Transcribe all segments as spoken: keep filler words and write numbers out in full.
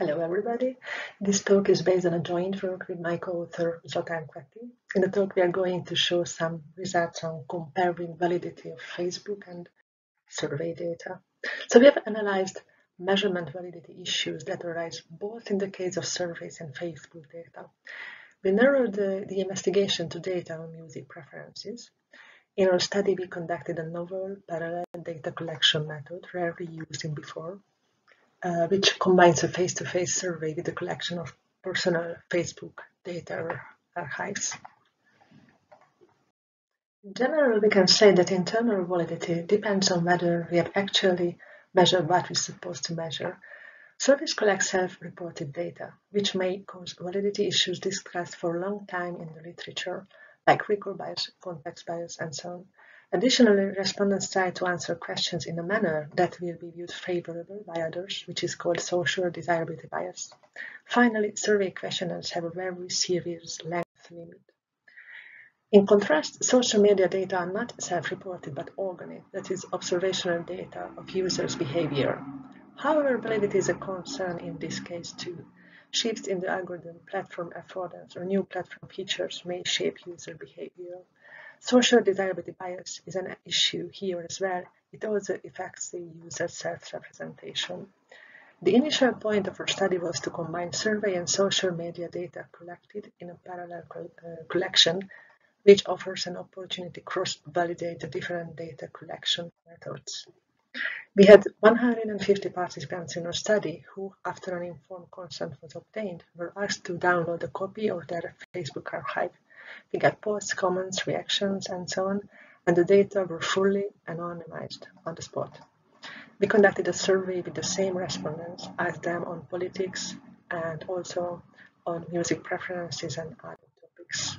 Hello, everybody. This talk is based on a joint work with my co-author Zoltán Kveti. In the talk, we are going to show some results on comparing validity of Facebook and survey data. So we have analyzed measurement validity issues that arise both in the case of surveys and Facebook data. We narrowed the, the investigation to data on music preferences. In our study, we conducted a novel parallel data collection method rarely used in before, Uh, which combines a face-to-face survey with a collection of personal Facebook data archives. In general, we can say that internal validity depends on whether we have actually measured what we're supposed to measure. Surveys collect self-reported data, which may cause validity issues discussed for a long time in the literature, like recall bias, context bias, and so on. Additionally, respondents try to answer questions in a manner that will be viewed favorable by others, which is called social desirability bias. Finally, survey questionnaires have a very serious length limit. In contrast, social media data are not self-reported but organic, that is, observational data of users' behavior. However, validity is a concern in this case too. Shifts in the algorithm, platform affordance, or new platform features may shape user behavior. Social desirability bias is an issue here as well. It also affects the user's self-representation. The initial point of our study was to combine survey and social media data collected in a parallel co uh, collection, which offers an opportunity to cross-validate the different data collection methods. We had one hundred fifty participants in our study who, after an informed consent was obtained, were asked to download a copy of their Facebook archive. We got posts, comments, reactions, and so on, and the data were fully anonymized on the spot. We conducted a survey with the same respondents, asked them on politics and also on music preferences and other topics.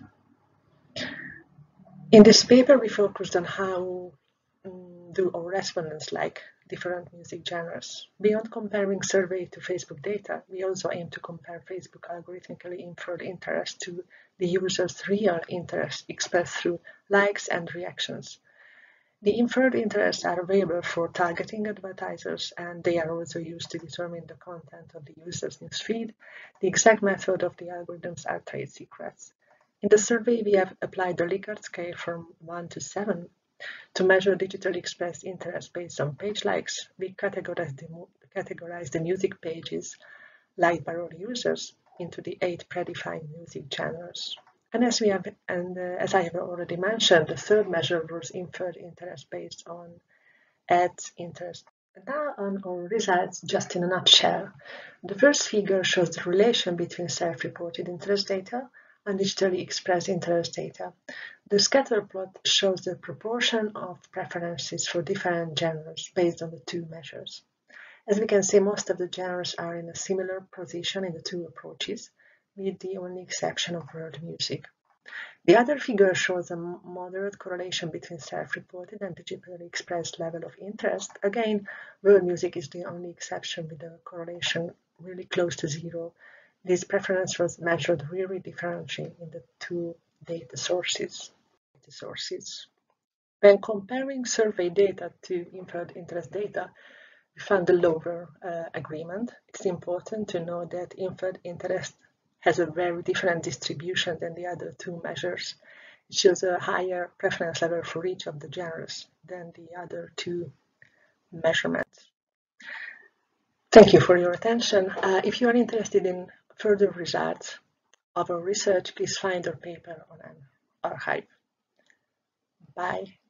In this paper, we focused on how um, do our respondents like different music genres. Beyond comparing survey to Facebook data, we also aim to compare Facebook algorithmically inferred interest to the user's real interest expressed through likes and reactions. The inferred interests are available for targeting advertisers, and they are also used to determine the content of the user's newsfeed. The exact method of the algorithms are trade secrets. In the survey, we have applied the Likert scale from one to seven. To measure digitally expressed interest based on page likes, we categorize the, categorize the music pages liked by our users into the eight predefined music genres. And as we have, and uh, as I have already mentioned, the third measure was inferred interest based on ads interest. And now on our results, just in a nutshell. The first figure shows the relation between self-reported interest data and digitally expressed interest data. The scatter plot shows the proportion of preferences for different genres based on the two measures. As we can see, most of the genres are in a similar position in the two approaches, with the only exception of world music. The other figure shows a moderate correlation between self-reported and digitally expressed level of interest. Again, world music is the only exception with a correlation really close to zero. This preference was measured really differently in the two data sources. Data sources. When comparing survey data to inferred interest data, we found a lower uh, agreement. It's important to know that inferred interest has a very different distribution than the other two measures. It shows a higher preference level for each of the genres than the other two measurements. Thank you for your attention. Uh, if you are interested in further results of our research, please find our paper on an archive. Bye.